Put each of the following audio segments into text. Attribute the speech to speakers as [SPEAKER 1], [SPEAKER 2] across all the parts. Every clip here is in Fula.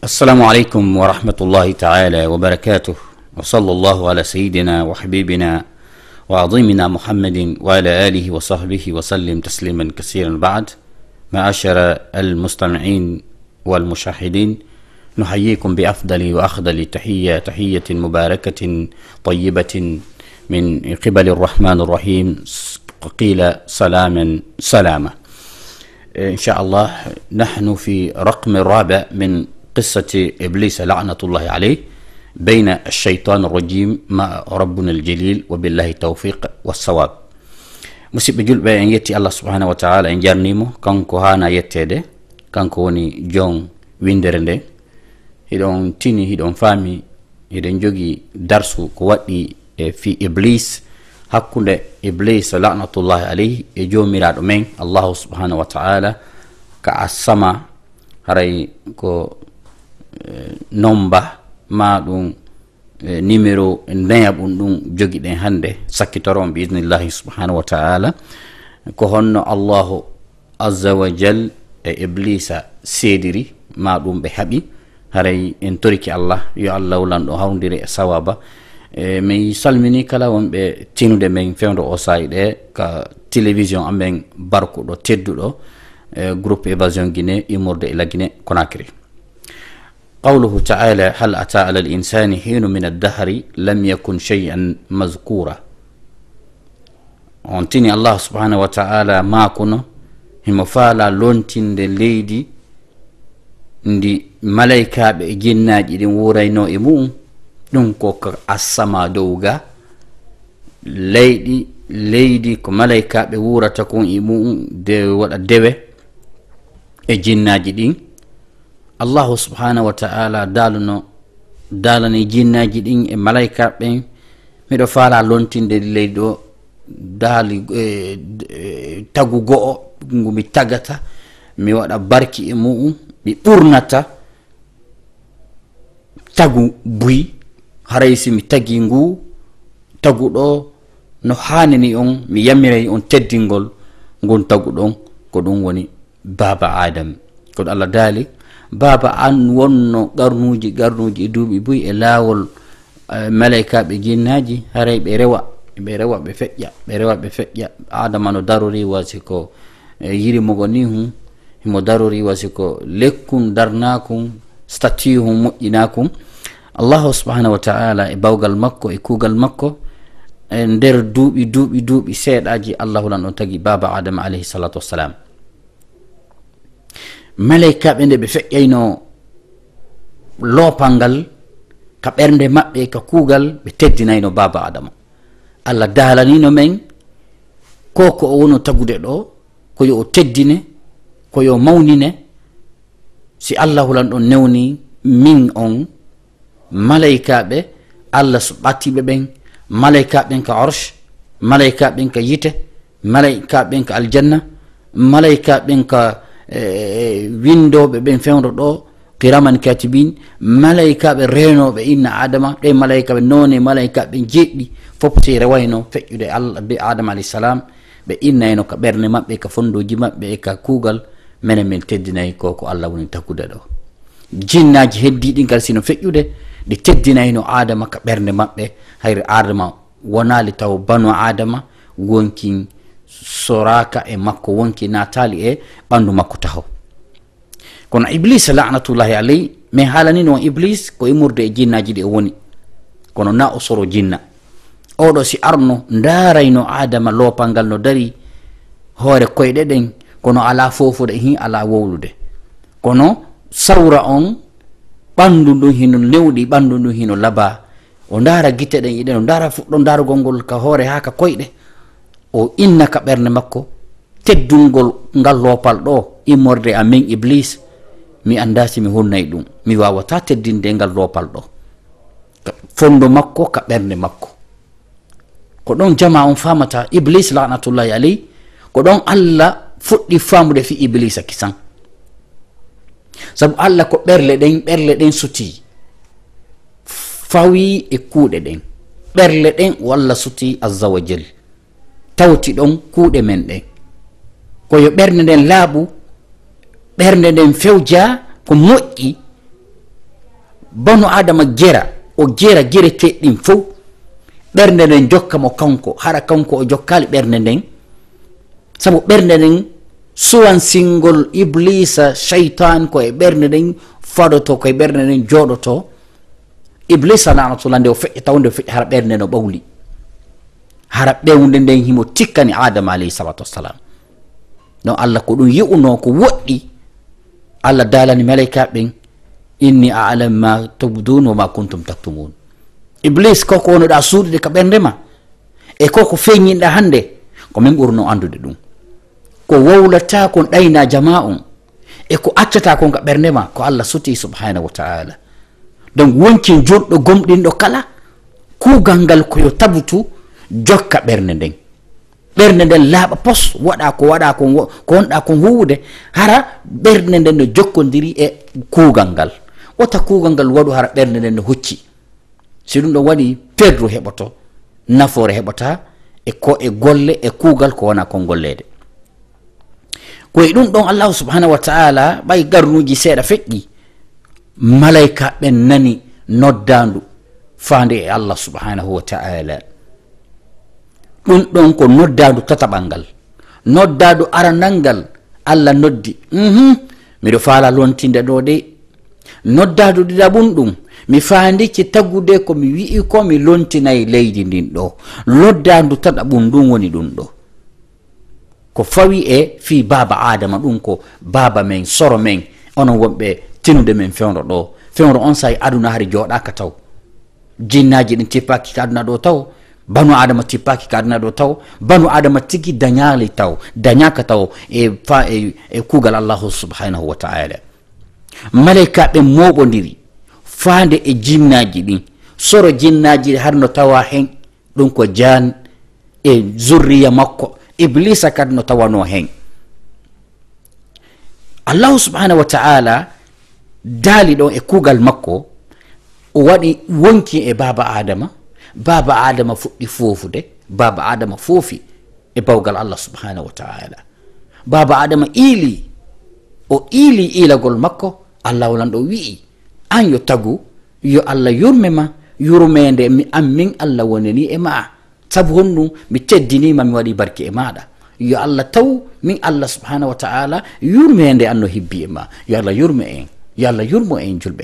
[SPEAKER 1] السلام عليكم ورحمة الله تعالى وبركاته، وصلى الله على سيدنا وحبيبنا وعظيمنا محمد وعلى آله وصحبه وسلم تسليما كثيرا. بعد، معاشر المستمعين والمشاهدين، نحييكم بأفضل وأخضل تحية مباركة طيبة من قبل الرحمن الرحيم، قيل سلاما سلاما. إن شاء الله نحن في رقم الرابع من قصة إبليس لعنة الله عليه بين الشيطان الرجيم مع ربنا الجليل، وبالله التوفيق والصواب. مسيب جل بأن يتي الله سبحانه وتعالى إن جرنيمو كانكو هانا يتيده، كانكو وني جون ويندرنده، هيدون تيني هيدون فامي هيدون جوغي درسو كواتي في إبليس، hakkunde iblis la'natullahi alayhi e jomiraɗo men allahu subhanahu wa ta'ala ka asama haray ko nomba ma ɗum numéro neyaɓum ɗum jogiɗen hande sakkitoron bi idnillahi subhanahu wa ta'ala, ko honno allahu azza wa jal e iblisa seediri ma ɗum ɓe haɓi. haray en toriki allah yo allah wulanɗo hawdiri e sawaba. mi salmini kala wonɓe tinude men fewdo o sayi ɗe ka télévision amen barkuɗo tedduɗo groupe évasion guiné immorde e la Guinée Conakry. qawluhu ta'ala hal ata ala al-insani hinu min ad-dahri lam yakun shay'an mazkura. on tini allah subhanahu wa ta'ala makuno himo faala lontinde leydi ndi malaikaɓe e jinnaji ɗin wurayno e mum. ɗum ko asama dowga leydi ko malaikaɓe wurata kon e mum de waɗa dewe e jinnaji ɗin. allahu subhanahu wa ta'ala dalani jinnaji ɗin e malaikaɓe miɗo faala lontinde leydi o daali tagu go'o ngu mi tagata mi waɗa barki e mum, mi ɓurnata tagu buyi. haray si mi tagi ngu taguɗo no hanini on, mi yamiray on teddingol ngon taguɗon, ko ɗum woni baba adam. kono allah daali baba an wonno garnuji e duuɓi buyi e laawol malaikaɓe jinnaji. haray ɓe rewa ɓe feƴƴa adama no darori wasi ko yirimogo ni himo darori wasi ko lekkum darnakum statut hum moƴƴinakum. allahu subhanahu wa ta'ala e bawgal makko e kuugal makko e nder duuɓi seeɗaji allah hulan on tagi baba adama alayhi salatu wassalam. malaikaɓe nde ɓe feƴƴayno loopal ngal ka ɓernde maɓɓe ka kuugal, ɓe teddinayno baba adama. allah daalanino men ko o wono tagude ɗo ko yo o teddine, ko yo mawnine. si allah hulan ɗon newni min on malaikaɓe allah ɓattiɓe ɓen, malaikaɓen ka arsh, malaikaɓen ka yite, malaikaɓen ka aljanna, malaikaɓen ka windoɓe ɓen fewdo ɗo kiraman katibin, malaikaɓe renoɓe inna adama. ɗe malaikaɓe none malaikaɓe jeɗɗi fof si rewayno feƴƴude allah be adama alayhi salam, ɓe innayno ka ɓerne maɓɓe, ka fondoji maɓɓe e ka kuugal menen min teddinayi ko allah woni takkude ɗo. jinnaji heddiɗi ngal sino feƴƴude ɗi teddinayno adama ka ɓernde maɓɓe. hayre adama wonali taw banu adama wonki soraka e makko, wonki natali e ɓandu makko taho. kono iblis la'natullahi alayhi min haalanino iblis ko immurde e jinnaji ɗi o woni, kono na o soro jinna. oɗo si arno darayno adama loopal ngal no dari hoore koyɗe ɗen, kono ala fofude hi ala wowlude, kono sawra on ɓandu ndun hino newɗi, ɓandu ndun hino laba. o ndaara gite ɗen iɗen, o ndaara fuɗɗo ndaarugol ngol ka hoore ha ka koyɗe. o inna ka ɓernde makko teddungol ngal loopal ɗo immorde amin iblis. mi anda si mi hunnay ɗum, mi wawata teddinde ngal loopal ɗo fondo makko ka ɓernde makko. ko ɗon jama on famata iblis la'natullahi alayhi, ko ɗon allah fuɗɗi famude fi iblisa kisan. sabu allah ko ɓerle ɗen suti fawi e kuuɗe ɗen. ɓerle ɗen o allah suti azza wa jal, tawti ɗon kuuɗe men ɗen, koyo ɓernde nden laaɓu, ɓernde nden fewja ko moƴƴi banu adama gera o gera gere teddin fo bernde den jokka mo kanko hara kanko o jokkali bernde den sabu bernde den suwan singol iblisa shaytan ko e bernde den fadoto ko e bernde den jodoto iblisa la'natullah nde o feƴƴi tawde feƴƴi hara bernde no bawli hara ɓewnde nden himo tikkani adama alayhi salatu wassalam non allah ko ɗum yi'uno ko woɗɗi allah dalani malaika ɓen inni a'lam ma tubdun wa ma kuntum taktumun iblis koko wonoɗa suuɗude ka ɓerdema e koko feññinɗa hande ko min ɓurno andude ɗum ko wowlata kon ɗayna jama on e ko accata kon ka ɓerdema ko allah suti subhanahu wa ta'ala donc wonkin jurɗo gomɗinɗo kala kugal ngal koyo tabutu jokka ɓernde nden laaɓa pos waɗa ko wonɗa kon huwude hara ɓernde nden no jokkodiri e kuugal ngal wota kuugal ngal waɗu hara ɓernde nden no hucci si ɗum ɗon waɗi perdu heɓoto nafoore heɓota e golle e kuugal ko wona kon gollede koye ɗum ɗon allahu subhanahu wa ta'ala ɓay garnuji seeɗa feƴƴi malaika ɓen nani noddandu faande e allah subhanahu wa ta'ala ɗum ɗon ko noddadu tataɓal ngal noddadu aranal ngal allah noddi miɗo faala lontinde ɗo de noddadu ɗiɗaɓum ɗum mi faandiki tagude ko mi wi'i ko mi lontinayi leydi ndin ɗo noddadu tataɓum ɗum woni ɗum ɗo ko fawi e fi baba adama ɗum ko baba men soro men onon wonɓe tinude men fewro ɗo fewro on sahi aduna hari joɗaka taw jinnaji ɗin tippaki ka aduna ɗo taw banu adama tippaki ka aduna ɗo taw banu adama tigi dañali taw dañaka taw e kugal allahu subhanahu wa ta'ala malaika ɓe moɓodiri faande e jinnaji ɗin soro jinnaji harno tawa hen ɗum ko jan e zurriya makko iblisa kadi no tawano hen allahu subhanahu wa ta'ala daali ɗon e kugal makko o waɗi wonki e baba adama fuɗɗi fofude baba adama foofi e bawgal allah subhanahu wa ta'ala baba adama iili ilagol makko allah wolan ɗo wi'i an yo tagu yo allah yurmema yurmede min allah wonani e ma sabu honɗum mi teddinima mi waɗi barke e maɗa yo allah taw min allah subhanahu wa ta'ala yurmede anno hibbi e ma yo allah yurmo en julɓe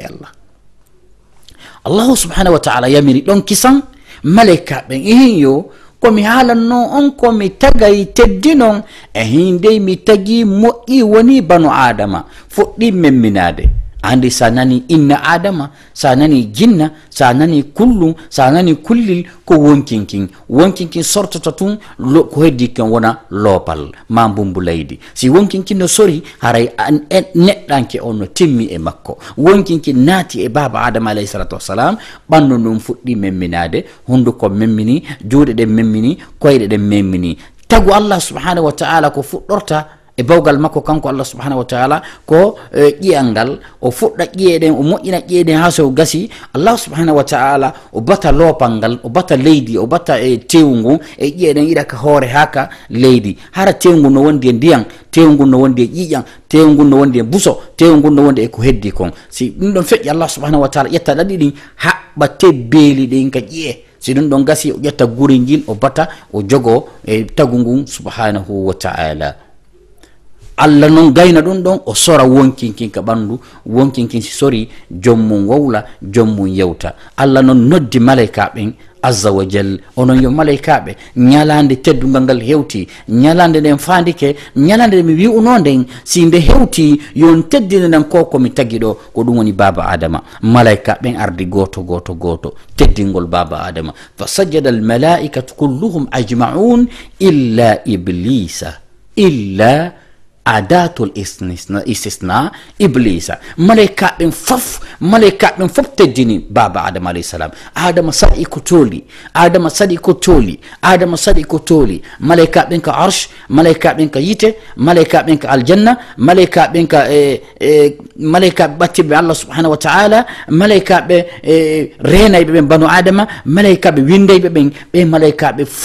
[SPEAKER 1] allahu subhanahu wa ta'ala yamiri ɗon kisan malaika ɓen yo komi haalanno on komi tagay teddinon ndey mi tagi moƴƴi woni banu adama fuɗɗi memminade andi sa nani inna adama sa nani jinna sa nani kullum sa nani kullil ko wonkinkin sortoto tun ko heddi ken wona loopal ma mbumbu leydi si wonkinkin no sori haray neɗɗanke on no timmi e makko wonkinkin naati e baba adama alayhi salatu wassalam ɓandu ɗum fuɗɗi memminade hunduko memmini juuɗe ɗen memmini koyɗe ɗen memmini tagu allah subhanahu wa ta'ala ko fuɗɗorta e bawgal makko kanko allah subhanahu wa ta'ala ko ƴiyal ngal o fuɗɗa ƴiyeɗen o moƴƴina ƴiyeɗen ha so gasi allah subhanahu wa ta'ala o bata loopal ngal o bata leydi o bata e tewngu e ƴiyeɗen iɗa ka hoore haka leydi hara tewngu no wondi e ndiyam tewngu no wondi e ƴiƴam tewngu no wondi e buso tewngu no wondi e ko heddi kon si ɗum ɗon feƴƴi allah subhanahu wa ta'ala ƴetta ɗaɗi ɗin haɓɓa tebbeeli ɗin ka ƴiye si ɗum ɗon gasi o ƴetta guri ngil o bata o jogo e tagu ngun subhanahu wa ta'ala allah noon gayna ɗum ɗon o sora wonkinkin ka ɓandu wonkinkin si sori jommum wowla jommum yewta allah noon noddi malaika ɓen azza wa jal onon yo malaikaɓe ñalande teddugal ngal hewti ñalande nden fandike ñalande mi wi'uno nden si nde hewti yon teddine nden ko komi tagui ɗo ko ɗum woni baba adama malaika ɓen ardi goto teddingol baba adama fa sajjada al malaikatu kulluhum ajma'un illa iblisa adatul istisna iblisa malaika ɓen fof teddini baba adama alayhi salam adama saɗi ko tooli malaika ɓen ka arsh malaika ɓen ka yite malaika ɓen ka aljanna malaika ɓen ka malaika ɓe ɓattiɓe allah subhanahu wa ta'ala malaika ɓe renayɓe ɓen banu adama malaika ɓe windayɓe ɓen ɓe malaika ɓe fof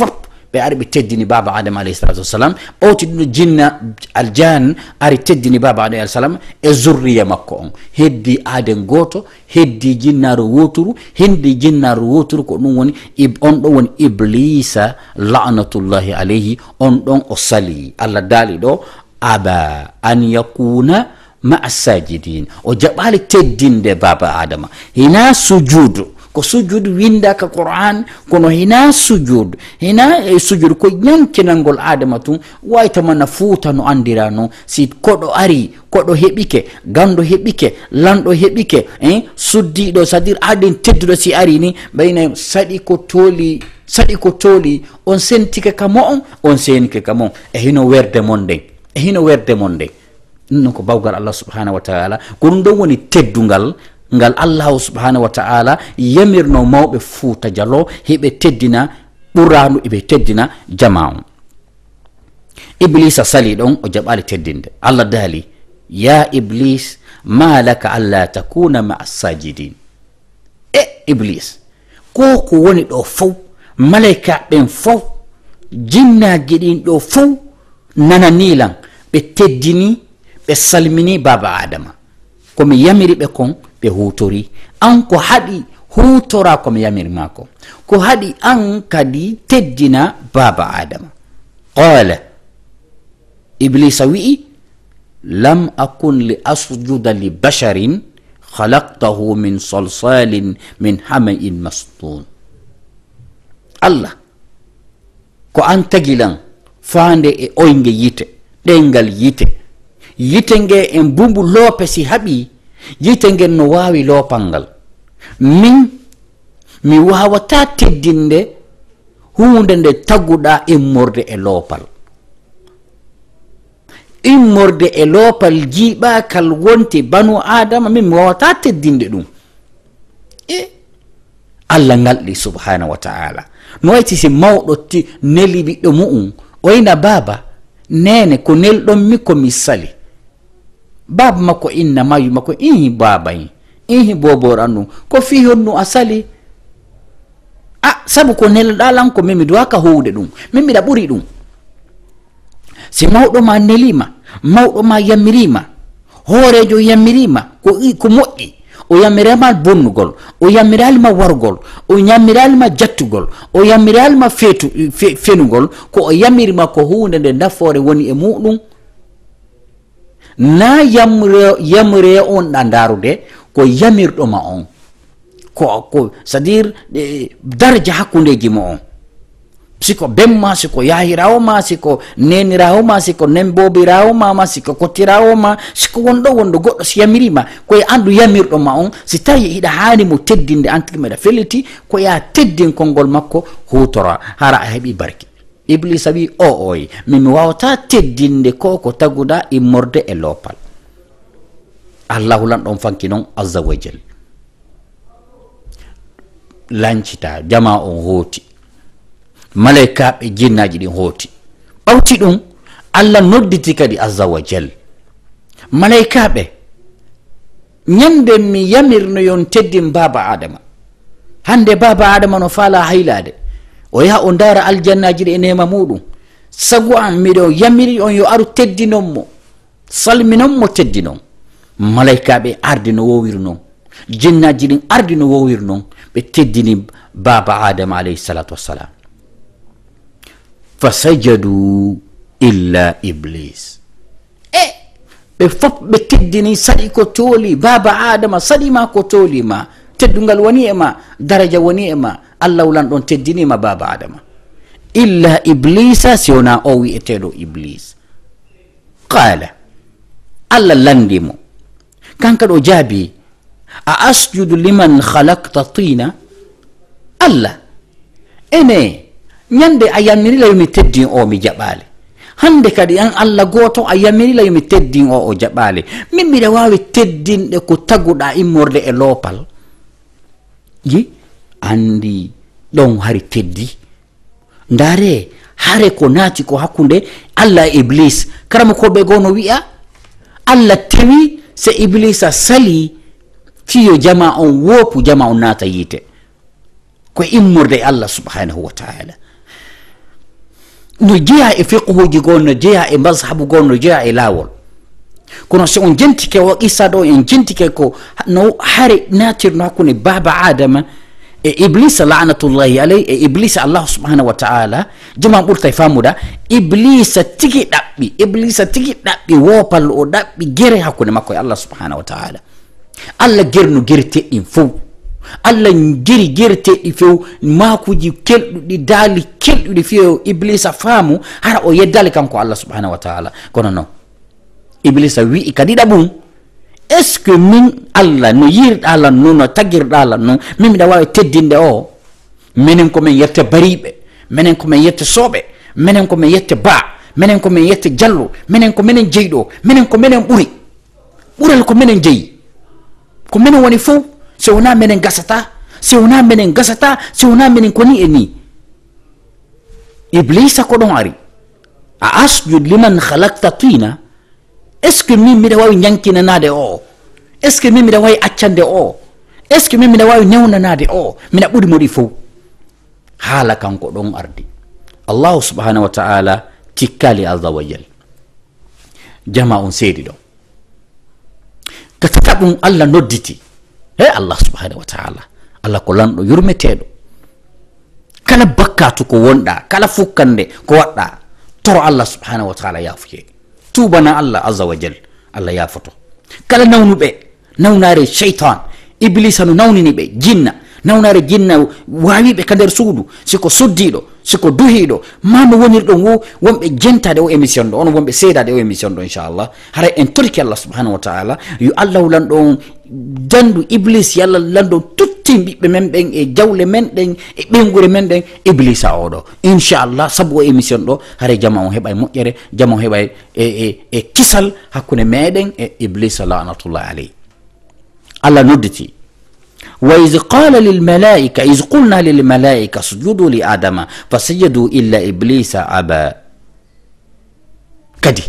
[SPEAKER 1] ari ɓe teddini baba adama alayhi salatu wassalam ɓawti ɗum jinna aljan ari teddini baba adama alayhi salam e zurriya makko on heddi aden goto heddi jinnaru woturu heddi jinnaru woturu ko ɗum woni on ɗon woni iblisa la'natullahi alayhi on ɗon o sali Allah daali ɗo aba an yakuna ma'a sajidin o jaɓali teddinde baba adama hina sujudu ko sujud winda ka Qur'an kono hina sujud sujud ko ñankinangol adama tun wayta mana fuuta no andira no si koɗo ari koɗo heɓike gando heɓike lanɗo heɓike suddiɗo c'est-à-dire aden tedduɗo si ari ni ɓayna saɗi ko tooli on sentike kamo on senike kamo e hino werde mon nden non ko bawgal Allah subhanahu wa ta'ala ko ɗum ɗon woni teddungal ngal Allah subhanahu wa ta'ala yamirno mawɓe fuuta jalo heɓe teddina ɓurandu eɓe teddina jama'u iblisa sali ɗon o jaɓali teddinde Allah daali ya iblis ma laka alla takuna ma'a sajidin iblis ko woni ɗo fof malaika ɓen fof jinnaji ɗin ɗo fof nananilan ɓe teddini ɓe salmini baba adama komi yamiri ɓe kon ɓe hutori an ko haɗi hutora komi yamiri mako ko haɗi an kadi teddina baba adama qala iblisa wi'i lam akun li asjuda li basharin khalaqtahu min salsalin min hama'in masnun Allah ko an tagilan fande e oyge yite ɗengal yite nge en bumbu loope si haɓi yite ngen no wawi loopal ngal mi wawata teddinde hunde nde taguɗa immorde e loopal jiiɓakal wonti banu adama min mi wawata teddinde ɗum Allah ngalɗi subhanahu wa ta'ala no wayti si mawɗo neli ɓiɗɗo mu'um oyna baba nene ko nelɗon mi ko mi sali baba makko inna mayu makko ihi baba ihi boboran ɗum ko fi honnu a sali sabu ko nelɗalan ko min mi duwaka howde ɗum min miɗa ɓuri ɗum si mawɗo ma nelima mawɗo ma yamirima hoorejo yamirima ko moƴƴi o yamiralma bonnugol o yamiralma wargol o yamiralma jattugol o yamiralma fenugol ko o yamirma ko hunde nde nafoore woni e muɗum na yamre on ɗa darude ko yamirɗoma on ko c'est à dire daraja hakkundeji mo on siko bemma siko yahirawo ma siko nenirawo ma siko nembobirawo ma siko kottirawo ma siko wondo goɗɗo si yamirima koye andu yamirɗoma on si tawi hiɗa hani mo teddinde antiki meɗa felliti ko ya teddin kolngol makko hutora hara a heeɓi barke iblisa wi oyi min mi wawata teddinde ko taguɗa immorde e loopal allahu lan ɗon fanki noon azza wa jal lancita jama on hooti malaikaɓe jinnaji ɗin hooti ɓawti ɗum Allah nodditi kadi azza wa jal malaikaɓe ñande mi yamirno yon teddin baba adama hande baba adama no faala haylade o yaha o dara aljannaji ɗi e nema muɗum sagu an miɗo yamiri on yo aru teddinonmo salminonmo teddinon malaikaɓe ardi no wowiri noon jinnaji ɗin ardi no wowiri noon ɓe teddini baba adama alayhi salatu wassalam fasajadu illa iblis ɓe fof ɓe teddini saɗi ko tooli baba adama saɗima ko toolima teddungal woni e ma daraja woni e ma Allah wulan ɗon teddinima baba adama illa iblisa si wona o wi'eteɗo iblis qala Allah landimo kanka ɗo jaabi a asjudu liman khalaqta tina Allah ene ñande a yamirila yomi teddin o mi jaɓale hande kadi an Allah goto a yamirila yomi teddin o jaɓale min mbiɗa wawi teddinɗe ko taguɗa immorde e loopal yi andi ɗon hari teddi ndare hare ko naati ko hakkunde Allah e iblis karama koɓe go no wi'a Allah tawi se iblisa sali fiyo jama on wopu jama on naata yiite ko immorde e Allah subhanahu wa ta'ala no jeeya e fiqhuji gon, no jeeya e mazhabu gon, no jeeya e laawol. kono so on jentike o qissa ɗo en jentike ko no hare natirno hakkunde baba adama e iblis la'natullahi alayhi e iblis allah subhanahu wa ta'ala jama ɓurta e famuda iblis tigi ɗaɓɓi wopal o ɗaɓɓi gere hakkunde makko e allah subhanahu wa ta'ala. allah gerno gere teɗɗin fof, allah geri gere teɗɗi few makuji kelɗuɗi daali kelɗuɗi few iblis faamu hara o yeddali kanko allah subhanahu wa ta'ala. kono non iblis wi'i kadi ɗaɓum est ce que min allah no yirɗa non no tagirɗa non min miɗa wawi teddinde o. minen komin yette bariɓe, minen komin yette sooɓe, minen komin yette ba, minen komin yette jallo, minen ko minen jeyɗo, minen ko minen ɓural ko minen jeeyi, ko minen woni fof. so wona minen gasata, so wona minen gasata, so wona minen koni e ni. iblisa ko ɗon ari, a asjud liman halakta tina, est ce que min miɗa wawi ñankinanade o, est ce que min miɗa wawi accande o, est ce que min miɗa wawi newnanade o, miɗa ɓuri moɗi fof. haala kanko ɗon ardi. allahu subhanahu wa ta'ala tikkali azza wa jal. jama on seedi ɗon ka tataɓum allah nodditi he allah subhanahu wa ta'ala, allah ko lanɗo yurmeteɗo. kala bakkatu ko wonɗa, kala fukkande ko waɗɗa, toro allah subhanahu wa ta'ala yafuye, tubana allah azza wa jal, allah yafoto. kala nawnuɓe nawnare shaytan iblisa no nawnini ɓe jinna, nawnare jinna wawiɓe ka nder suudu, siko suddiɗo, siko duhiɗo, ma no wonirɗon wo wonɓe jentade o émission ɗo, on wonɓe seedade o émission ɗo inchallah. haray en torki allah subhanahu wa ta'ala yo allah lanɗon dandu iblis, yallah lanɗon tutti ɓiɓɓe men ɓen e jawle men ɗen e ɓengure men ɗen iblisa oɗo inchallah. sabu o émission ɗo haray jama on heɓa e moƴƴere, jama on heɓa e kisal hakkunde meɗen e iblisa la'natullah alayhi. allah nodditi وإذ قال للملائكة إذ قلنا للملائكة اسجدوا لآدم فسجدوا إلا إبليس أبى كدي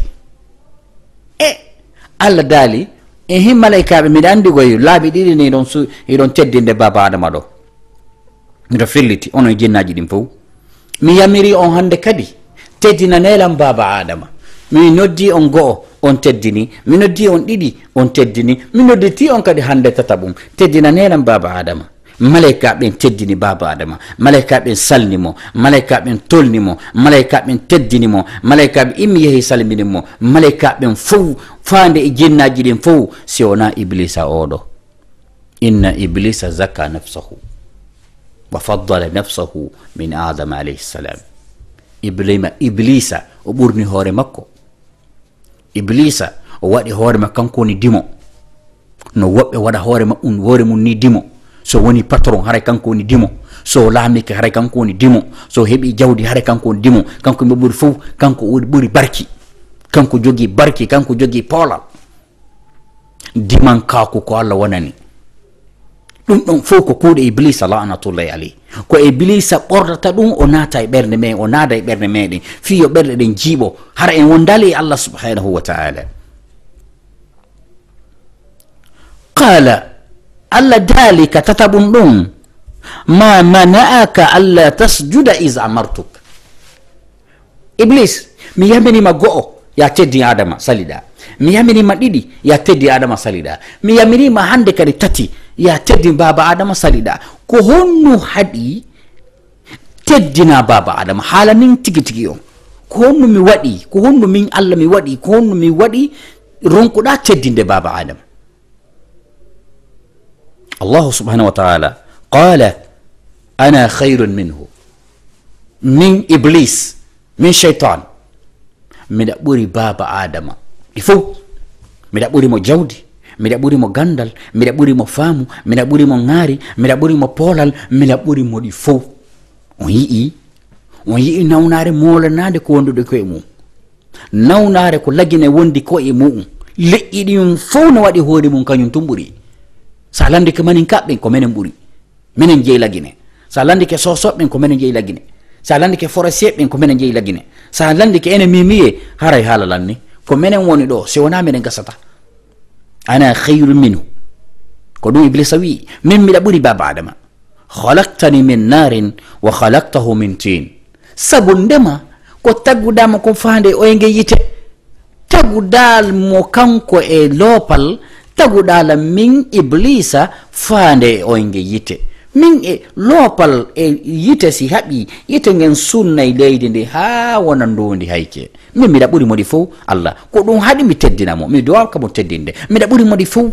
[SPEAKER 1] الله دالي هم ملائكة من عندي غير لا بدي يدون تدين بابا آدم دو ميرا فيلتي أنا جينا جدين فو مي يمري أون هند كدي تدين نيلام بابا آدم mi noddi on go'o on teddini, mi noddi on ɗiɗi on teddini, mi nodditi on kadi hande tataɓum teddina nenan baba adama. malaika ɓen teddini baba adama, malaika ɓen salnimo, malaika ɓen tolnimo, malaika ɓen teddinimo, malaika ɓe immi yehi salminimo, malaika ɓen fof fande e jinnaji ɗin fof si wona iblisa oɗo. inna iblisa zakka nafsahu wa faddala nafsahu min adama alayhi salam. iblisa o ɓurni hoore makko, iblisa o waɗi hoore makko kanko woni dimo, no woɓɓe waɗa hoore mum ni dimo. so woni patron haray kanko woni dimo, so laamike haray kanko woni dimo, so heɓi jawdi haray kanko woni dimo, kanko yimɓe ɓuri fof kanko ɓuri barki, kanko jogii barki, kanko jogii poolal. dimankaku ko allah wonani ɗum ɗon fof ko kuuɗe iblisa la'natullahi alayhi. ko iblisa ɓordata ɗum o naata e ɓernde men, o naada e ɓernde meɗen fiyo ɓerɗe ɗen jiiɓo hara en wondali e allah subhanahu wa ta'ala. qala allah dalika tataɓum ɗum ma mana'aka alla tasjuda is amartuk. iblis mi yaminima go'o ya teddi adama saliɗa, mi yaminima ɗiɗi ya teddi adama saliɗa, mi yaminima hande kadi tati ya teddi baba adama saliɗa. ko honno haɗi teddina baba adama haala nin tigi tigi on, ko honno mi waɗi, ko honno min allah mi waɗi, ko honno mi waɗi ronkuɗa teddinde baba adama. allahu subhanahu wa ta'ala qala ana khayrun minhu, min iblis, min shaitan miɗa ɓuri baba adama ɗi fof. miɗa ɓuri mo jawdi, miɗa ɓuri mo gandal, miɗa ɓuri mo faamu, miɗa ɓuri mo ŋaari, miɗa ɓuri mo poolal, miɗa ɓuri mo ɗi fof. on yi'i nawnare molanade ko wondude koye mum, nawnare ko lagine wondi ko e muɗum, leƴƴi ɗin fof no waɗi hoore mum kañum tum ɓuri. sa landike manin kaɓɓen ko menen ɓuri, minen jeeyi lagine. sa landike sosoɓɓen ko menen jeeyi lagine, sa landike forestier ɓen ko menen jeeyi lagine, sa landike ene mimiye haray haala lanni ko menen woni ɗo si wona minen gasata. ana khayru minhu ko ɗum iblisa wi min miɗa ɓuri baba adama. khalaqtani min narin wa khalaqtahu min tin, sabu ndema ko taggudama ko fande o nge yite tagudal mo kanko e lopal tagudala min iblisa fande o nge yite min e lopal e yite si haɓi yite ngen sunnay leydi ndi ha wona ndondi hayke min miɗa ɓuri modi fof Allah ko ɗum haɗi mi teddinamo mi duwa kamo teddinde miɗa ɓuri modi fof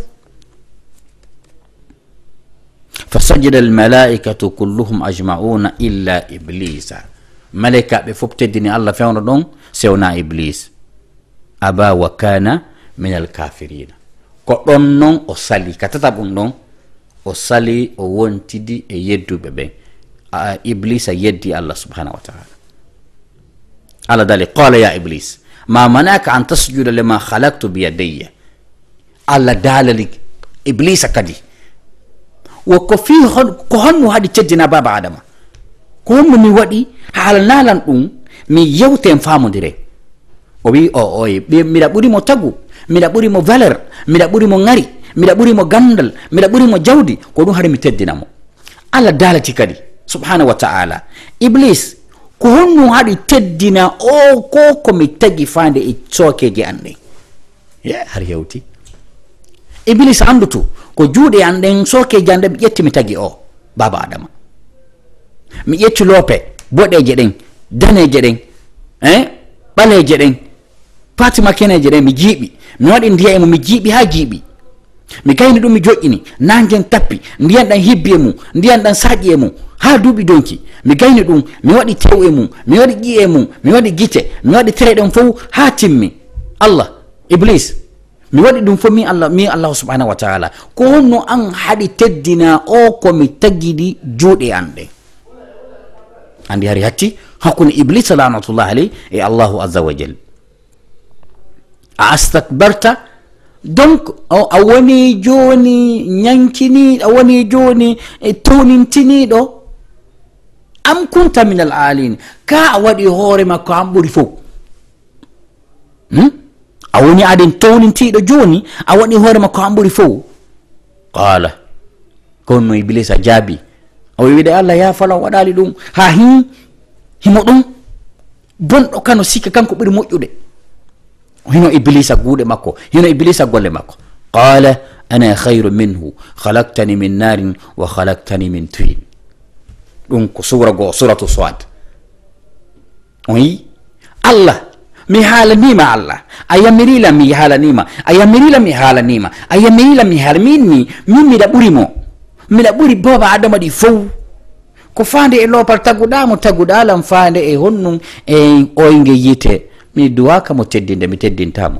[SPEAKER 1] فسجد الملائكة كلهم أجمعون إلا إبليس ملائكة بفوب تدني الله فيون دون سيونا إبليس أبا وكان من الكافرين كون نون أصلي كتتابون نون أصلي وونتدي يدو ببين إبليس يدي الله سبحانه وتعالى على ذلك قال يا إبليس ما منعك أن تسجد لما خلقت بيدي الله دالك إبليس كدي وكفي كهن هذه تجنا بابا آدم كهم من ودي حالنا لن مي يوتين فامو ديري وبي ميدا بوري مو تاغو ميدا بوري مو فالر ميدا بوري مو غاري ميدا بوري مو غاندل ميدا بوري مو جاودي كودو هاري مي تدينامو الله دالتي كدي سبحانه وتعالى ابليس كهن هذه تدينا او كوكو مي تاغي فاندي اي تشوكيجي اندي يا هاري يوتي ابليس اندوتو ko juude an den soke jande mi yetti mi tagi o baba adama mi yetti lope bodeje den daneje den baleje den fatima keneje den mi jibi mi wadi ndiya mi jibi ha jibi mi kayni dum mi jo'ini nangen tappi ndiyan dan hibbe mu ndiyan dan saji mu ha dubi donki mi kayni dum mi wadi tewe mu mi wadi giye mu mi wadi gite mi wadi tere den fu ha timmi Allah iblis mi wadi dum fo mi Allah subhanahu wa ta'ala ko honno an hadi teddina o ko mi tagidi juude ande andi hari hatti hakun iblis la'natullah alayhi e Allah azza wa jalla astakbarta donc awani joni nyankini awani joni tonintini do am kunta min al-alin ka wadi hore makko amburi fo awoni aden townintiɗo joni a waɗi hoore makko hamburi fof qala konno iblis a jaabi o wiide Allah ya fala waɗali ɗum ha himo ɗum bonɗo kano sikka kanko ɓuri moƴƴude hino iblis a guuɗe makko hino iblis a golle makko qala ana khayru minhu khalaqtani min narin wa khalaqtani min tin ɗum ko sura goo suratu Swad oyi Allah mi halanima Allah ayamirila mi halanima ayamirila mi halanima ayamirila mi halmini min miɗa ɓuri mo miɗa ɓuri baba adama ɗi fof ko fande e lopal taguɗamo taguɗalam fande e honnum e oyge yite mi duwaka mo teddinde mi teddintamo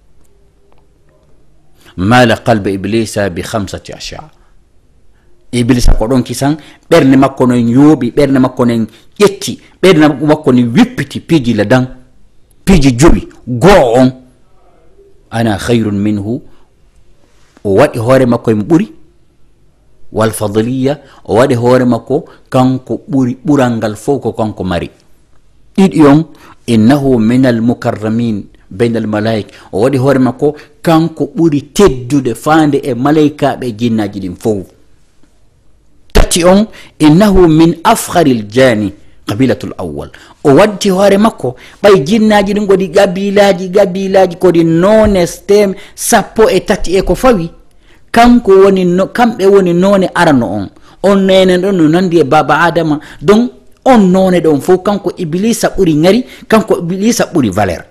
[SPEAKER 1] mala qalbe iblisa bi 5 ashya iblisa ko ɗon kisan ɓerde makko non yooɓi ɓerde makko non ƴetti ɓerde makko ni wippiti piiji ladan piiji joɓi goo on ana khayrun minhu o waɗi hoore makko emo ɓuri wal fadliya o waɗi hoore makko kanko ɓuri ɓural ngal fof ko kanko mari ɗiɗi on innahu min al mukarramin bayna al malaika o waɗi hoore makko kanko ɓuri teddude faande e malaikaɓe jinnaji ɗin fof tati on innahu min afharil jani qabilatul awwal o waddi hoore makko ɓay jinnaji ɗin godi gabilaji kodi none stem 13 e ko fawi kanko woni kamɓe woni none arano on nenen ɗon no nandi e baba adama donc on none ɗon fof kanko iblisa ɓuri ngari kanko iblisa ɓuri valeur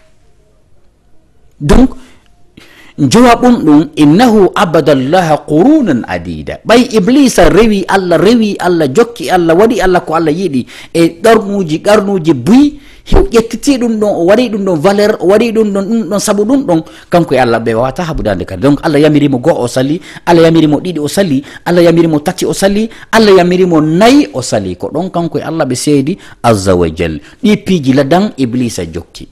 [SPEAKER 1] donc jawabun ɗum innahu abadallaha qurunan adida ɓay iblisa rewi Allah jokki Allah waɗi Allah ko Allah yiɗi e qarnuji buyi ƴettiti ɗum ɗon o waɗi ɗum ɗon valeur o waɗi ɗum ɗon sabu ɗum ɗon kanko e Allah ɓe wawata habudande kadi donc Allah yamirimo go'o o salli Allah yamirimo ɗiɗi o salli Allah yamirimo tati o salli Allah yamirimo nayi o salli ko ɗon kanko e Allah ɓe seedi azza wa jal ɗi piiji ladan iblisa jokki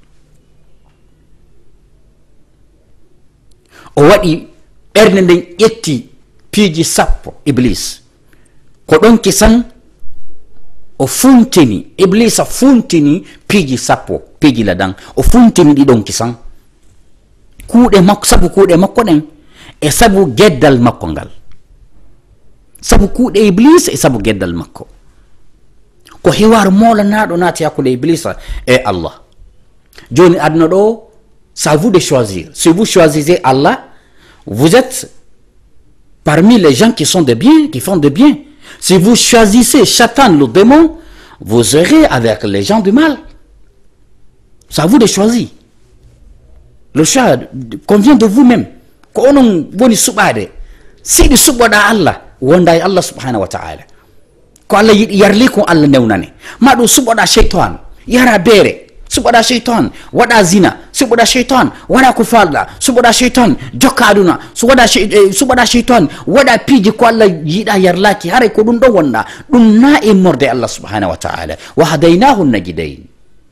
[SPEAKER 1] o waɗi ɓernde nden ƴetti piiji 10 iblis ko ɗon kisan o funtini iblisa funtini piiji 10 piiji ladan o funtini ɗiɗon kisan kuuɗe makko sabu kuuɗe makko ɗen e sabu geddal makko ngal sabu kuuɗe iblis e sabu geddal makko ko hiwar molanaɗo naati hakkude iblisa e Allah. Joni aduna ɗo, c'est à vous de choisir. Si vous choisissez Allah, vous êtes parmi les gens qui sont de bien, qui font de bien. Si vous choisissez Satan, le démon, vous serez avec les gens du mal. C'est à vous de choisir. Le choix convient de vous-même. Ko onon woni suɓade, siɗi suɓoɗa Allah, wonda e Allah subhanahu wa ta'ala. Ko Allah yiɗi yarli ko Allah newnane. Ma ɗum suɓoɗa shaitan, yara beere. Suɓoɗa shaitan, waɗa zina. Suɓoɗa shaitan, waɗa ko falɗa. Suɓoɗa shaitan, jokka aduna. Suɓoɗa shaitan, waɗa piiji ko Allah yiɗa yarlaki. Haray ko ɗum ɗo wonɗa. Ɗum na e morde Allah subhanahu wa ta'ala. Wa hadaynahu najidayn.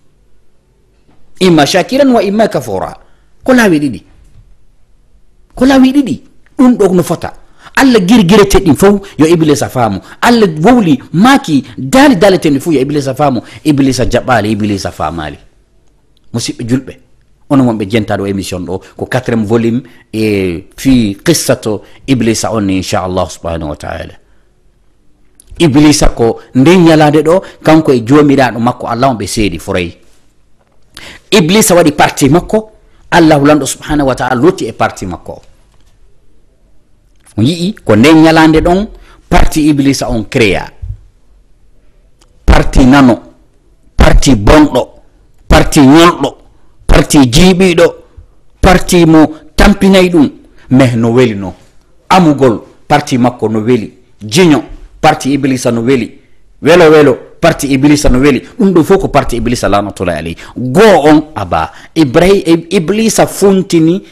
[SPEAKER 1] Imma shakiran wa imma kafura. Ko laawi ɗiɗi. Ko laawi ɗiɗi. Ɗum ɗo no fota. Allah girgirete ɗin fof yo iblisa faamu. Allah wowli maaki daali daaleten fof yo iblisa faamu. Iblisa jaɓɓaali, iblisa faamaali. Musidɓe julɓe, onon wonɓe jentaɗo émission ɗo ko 4e volume e fi qissato iblisa on ni inchallah subhanahu wa taala. Iblisa ko nden ñalade ɗo kanko e jomiraɗo makko Allah on ɓe seedi forayi. Iblisa waɗi parti makko, Allah hulanɗo subhanahu wa taala lotti e parti makko o yii ko nden ñalande ɗon parti iblisa on créa, parti nano, parti bonɗo, parti ñolɗo, parti jiiɓiɗo, parti mo tampinayi ɗum, mais no weli no amugol parti makko no weli, jiño parti iblisa no weli, welo parti iblisa no weli. Ɗum ɗo fof ko parti iblisa lanatullahi alayhi. Goo on aba iblisa funtini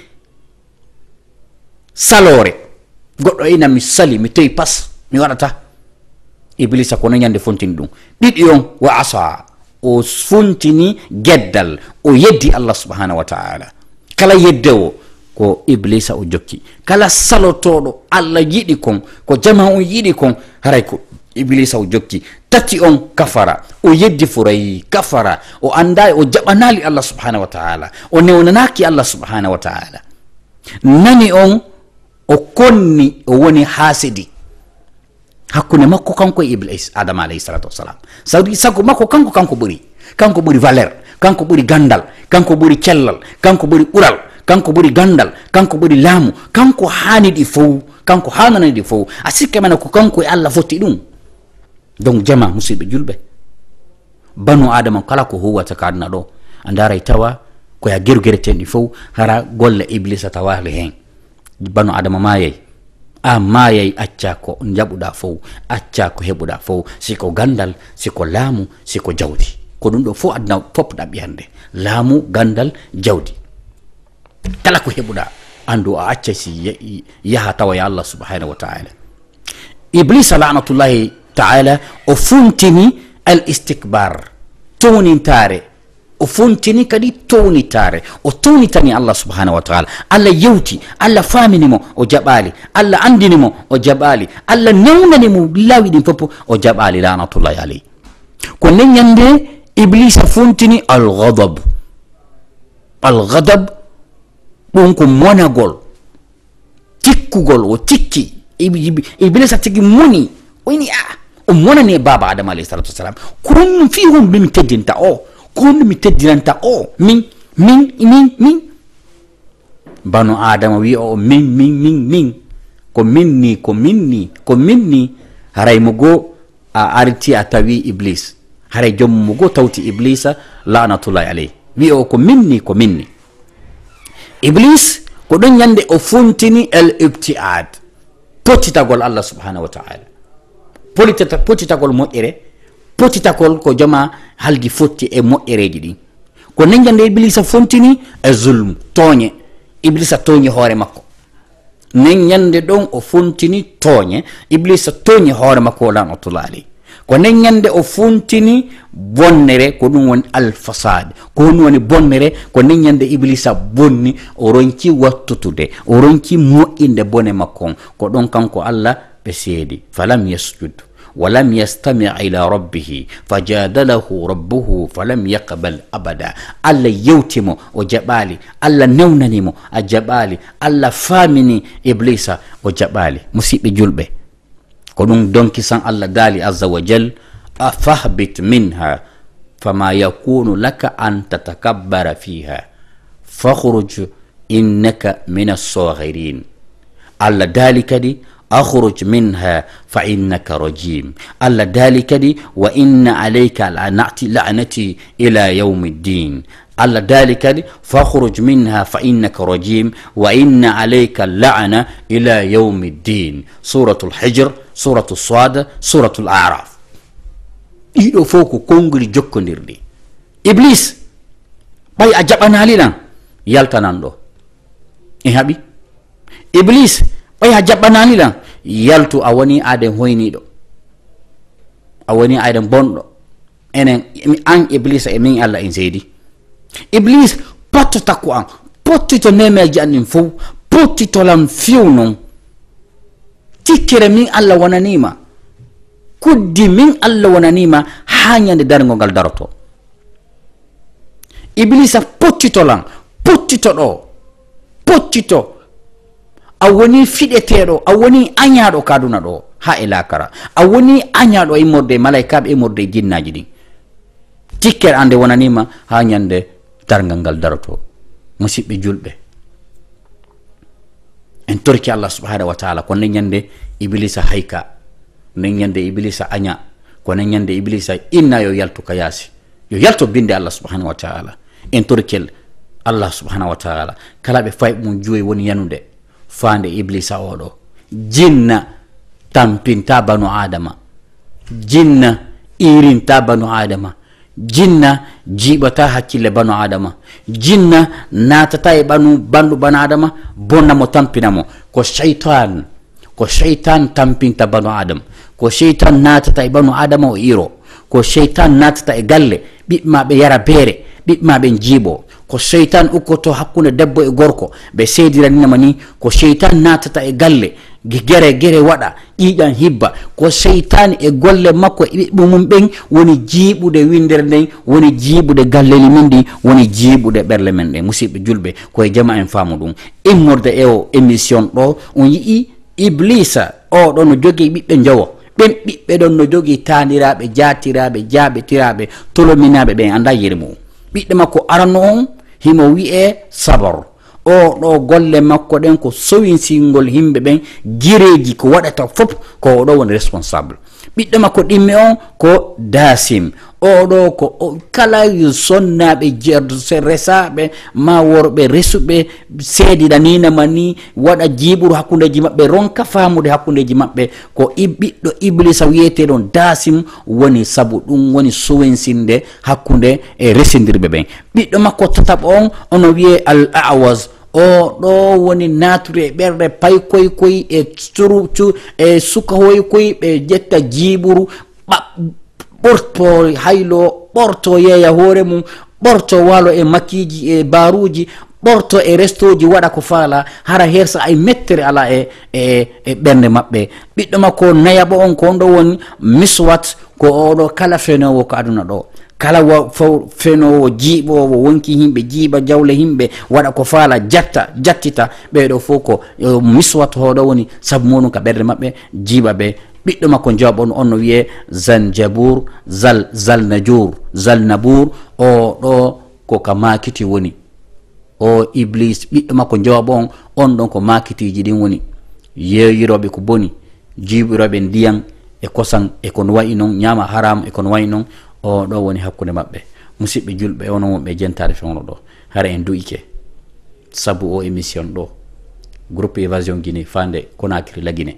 [SPEAKER 1] salore. Goɗɗo ina mi sali mi toyi pas mi waɗata. Iblisa kono ñande funtini ɗum. Ɗiɗi on wa asa, o funtini geddal, o yeddi Allah subhanahu wa ta'ala. Kala yeddewo ko iblisa o jokki. Kala salotoɗo Allah yiɗi kon, ko jama on yiɗi kon, haray ko iblisa o jokki. Tati on kafara, o yeddi furayi, kafara, o anda o jaɓanali Allah subhanahu wa ta'ala, o newnanaki Allah subhanahu wa ta'ala. Nani on o konni o woni hasidi hakkunde makko kanko e iblis adama alayhi salatu wassalam. Sawdi sago makko kanko ɓuri valeur, kanko ɓuri gandal, kanko ɓuri cellal, kanko ɓuri ɓural, kanko ɓuri gandal, kanko ɓuri laamu, kanko haaniɗi fof, kanko hananaɗi fof. A sikka mena ko kanko e Allah fotti ɗum. Donc jama musidɓe julɓe, banu adama kala ko huwata ka aduna ɗo a ndaray tawa koya gerugereten ɗi fof hara golle iblisa tawali hen. Banu adama mayay, a mayay acca ko jaɓuɗa fof, acca ko heɓuɗa fof, siko gandal, siko laamu, siko jawdi. Ko ɗum ɗo fof aduna fof ɗaɓɓi hande, laamu, gandal, jawdi. Kala ko heɓuɗa andu a acca si yaha tawa ya Allah subhanahu wa ta'ala. Iblisa la'natullahi ta'ala o funtini al istikbar, townintare, o funtini kadi townitare, o townitani Allah subhanahu wa ta'ala. Allah yewti, Allah faminimo o jaɓali, Allah andinimo o jaɓali, Allah newnanimo lawi ɗin fof o jaɓali la'natullahi alayhi. Ko nden ñande iblisa funtini al ghadab. Al ghadab ɗum ko monagol, tikkugol, o tikki. Iblisa tigi moni, o ini o monani e baba adama alayhi salatu wassalam. Kon fi hon mi teddinta o, kon mi teddinanta o, min banu adama wi o min ko minni haray mo go a arti a tawi iblis, haray jom mo go tawti iblisa la'natullahi alayhi, wi o ko minni. Iblis ko ɗon ñande o funtini el ibtiad, pottitagol Allah subhanahu wa ta'ala, pottitagol moƴƴere, pottitagol ko jama haldi fotti e moƴƴereji ɗin. Ko nden ñande iblisa funtini e zulm, tooñe. Iblisa tooñi hoore makko. Nden ñande ɗon o funtini tooñe, iblisa tooñi hoore makko la'natullahi alayhi. Ko nden ñande o funtini bonnere, ko ɗum woni alfasad, ko ɗum woni bonnere. Ko nden ñande iblisa bonni, o ronki wattutude, o ronki moƴƴinde bone makko on. Ko ɗon kanko Allah ɓe seedi. Falam yasjud walam yastami ila rabbihi fajadalahu rabbuhu falam yaqbal abada. Allah yewtimo o jaɓali, Allah newnanimo a jaɓali, Allah famini iblisa o jaɓali. Musidɓe julɓe, ko ɗum donki san Allah daali azza wa jal فاهبط منها فما يكون لك أن تتكبر فيها فاخرج إنك من الصاغرين. على ذلك دي أخرج منها فإنك رجيم. على ذلك دي وإن عليك لعنتي إلى يوم الدين. على ذلك دي فاخرج منها فإنك رجيم وإن عليك اللعنة إلى يوم الدين. سورة الحجر، سورة الصاد، سورة الأعراف. إيدو فوكو كونغري جوكو نيردي إبليس باي أجابنا لنا يالتناندو إيهابي إبليس باي أجابنا لنا يالتو أواني آدم هويني دو أواني آدم بوندو أن إبليس إمين الله إن سيدي إبليس باتو تقوان باتو تنمي جانين فو باتو تلام فيونو تكر من الله ونانيما kuddi min Allah wonanima hañande dargo ngal daroto. Iblisa poccito lan poccito ɗo poccito a woni fiɗeteɗo a woni añaɗo kaduna ɗo ha e lakara a woni añaɗo e morde malaikaɓe e morde jinnaji ɗin tikker ande wonanima ha ñande dargal ngal daroto. Musidɓe julɓe en torki Allah subhanahu wa ta'ala ko ñande Iblisa hayka nen ñande Iblisa aña ko nen ñande Iblisa inna yo yaltu ka yaasi yo yalto binde Allah subhanahu wa ta'ala. En torkel Allah subhanahu wa ta'ala kala be fay mum joyi woni yanude faande Iblisa oɗo jinna tampinta banu adama jinna irinta banu adama jinna jiɓata hakkille banu adama jinna natata e bandu banu adama bonnamo tampinamo ko shaytan tampinta banu adama ko shaytan natata e banu adama o iro ko shaytan natata e galle ɓiɓɓemaɓe yara beere ɓiɓɓemaɓe jiiɓo ko shaytan ukkoto hakkunde debbo e gorko ɓe seediranima ni ko shaytan natata e galle gere waɗa ƴiƴan hibba ko shaytan e golle makko e ɓiɓɓe mum ɓen woni jiiɓude windere nden woni jiiɓude galleli min ɗi woni jiiɓude ɓerle men ɗe. Musidɓe julɓe koye jama en faamu ɗum immorde e o émission ɗo on yii Iblisa o ɗon no jogii ɓiɓɓe njowo ɓen ɓiɓɓe ɗon no jogii taaniraɓe jaatiraɓe jaaɓetiraɓe tolominaɓe ɓen anda yeri mum ɓiɗɗo makko arano on himo wi'e sabar o ɗo golle makko ɗen ko sowinsingol himɓe ɓen gireji ko waɗata fof ko oɗo woni responsable. ɓiɗɗo makko ɗimme on ko dasim oɗo ko kala sonnaɓe resaɓe ma worɓe resuɓe seediɗaninama ni waɗa jiiɓuru hakkundeji maɓɓe ronka famude hakkundeji maɓɓe ko ɓiɗɗo Iblisa wiyeteɗon dasim woni sabu ɗum woni sowensinde hakkunde e residirɓe ɓen. ɓiɗɗo makko tataɓo on ono wiye al awaz o ɗo woni nature e ɓerɗe pay koy e suka koy ɓe jetta jiiɓuru ɓorto haylo ɓorto yeeya hoore mum ɓorto walo e makkiji e baruji ɓorto e restoji waɗa ko faala hara hersa ay mettere ala e ɓernde maɓɓe. ɓiɗɗo makko nayaɓo on ko on ɗo woni miswat ko oɗo kala fenowo ko aduna ɗo kala fenowo jiiɓowo wonki himɓe jiiɓa jawle himɓe waɗa ko faala jattita ɓeɗo fof ko miswat hoɗo woni saabu muɗum ka ɓerde maɓɓe jiiɓa ɓe. ɓiɗɗo makko jawab on no wiye zanjabour zalnabour o ɗo ko ka makiti woni o Iblis. ɓiɗɗo makko jawab on ɗon ko makitiji ɗin woni yeeyiroɓe ko boni jiiɓiroɓe ndiyan e kosan e kon wayi noon ñama haram e kon wayi noon o ɗo woni hakkunde maɓɓe. Musidɓe julɓe ono wonɓe jentare fewno ɗo hara en du'ike sabu o émission ɗo groupe évasion Guinée fande Conakry Laguinée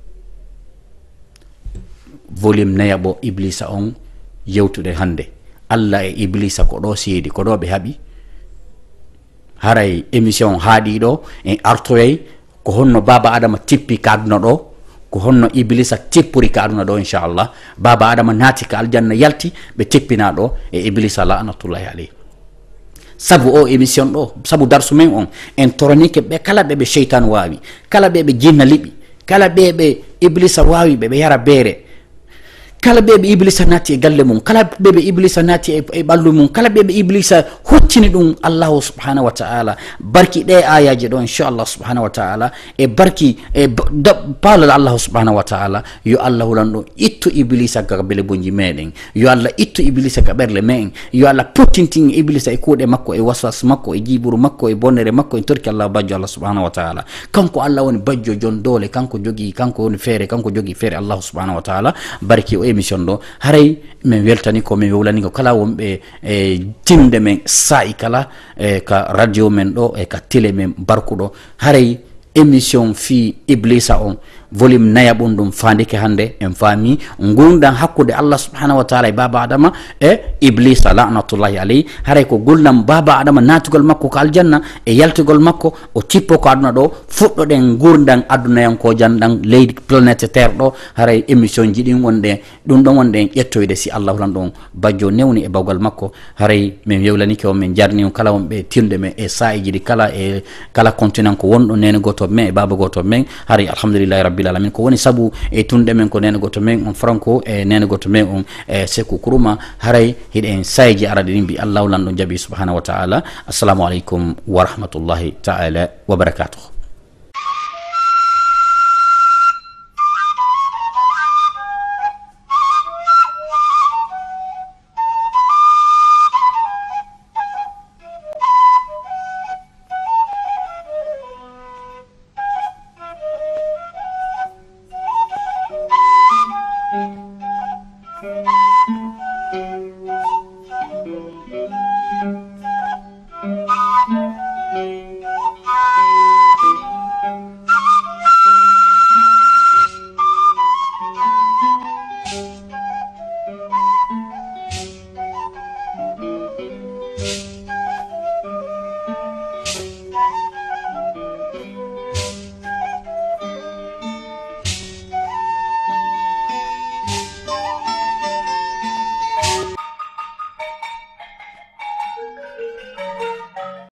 [SPEAKER 1] volume nayaɓo Iblisa on yewtude hande Allah e Iblisa ko ɗo seedi ko ɗo ɓe haaɓi haray émission haaɗi ɗo en artoyay ko honno baba adama tippi ka aduna ɗo ko honno Iblisa tippuri ka aduna ɗo inchallah baba adama naati ka aljanna yalti ɓe tippina ɗo e Iblisa la'natullahi alayhi. sabu o émission ɗo sabu darsu men on en toronike ɓe kala ɓeɓe cheytan wawi kala ɓeɓe jinna liɓi kala ɓeɓe Iblisa wawi ɓeɓe yara beere kala ɓeɓe iblisa naati e galle mum, kala ɓeɓe iblisa naati e ɓallu mum, kala ɓeɓe iblisa hoccini ɗum allahu subhanahu wa ta'ala. Barki ɗe ayaji ɗo inchallah subhanahu wa ta'ala e barki e palal allahu subhanahu wa ta'ala, yo allah hulan ɗo ittu iblisa ga bele bonji meɗen, yo allah ittu iblisa ga ɓerle meɗen, yo allah pottintin iblisa e kuuɗe makko e waswas makko e jiburu makko e bonnere makko en torki allah bajjo allah subhanahu wa ta'ala. Kanko allah woni bajjo jon dole, kanko jogi, kanko woni feere, kanko jogi feere allahu subhanahu wa ta'ala. Barki o émission ɗo haray min weltani ko min wewlani ko kala wonɓe e timde men sa'i kala ka radio men ɗo e ka télé men barkuɗo. Haray émission fi iblisa on volume naya ɓum ɗum fandike hande en faami gurdan hakkude allah subhanahu wa ta'ala e baba adama e iblisa la'natullahi alayhi. Haray ko gurdam baba adama natugol makko ko aljanna e yaltugol makko o tippo ko aduna ɗo fuɗɗoɗen gurdan adunayanko janɗan leydi planète terre ɗo. Haray émission ji ɗin wonɗe ɗum ɗon wonɗe en ƴettoyde si allah hulan ɗon bajjo newni e bawgal makko. Haray min yewlanike on min jarni on kala wonɓe tilde men e sa'iji ɗi kala e kala continent ko wonɗo nene goto men e baba goto men. Haray alhamdulillahi rabbil alamin ko woni sabu e tunde men ko nene goto men on franco e nene goto men on e Sekou Kuruma. Haray hiɗen sayji araɗe ɗin mbi allah hulan ɗon jaaɓi subhanahu wa ta'ala. Assalamu aleykum wa rahmatullahi ta'ala wa barakatuh.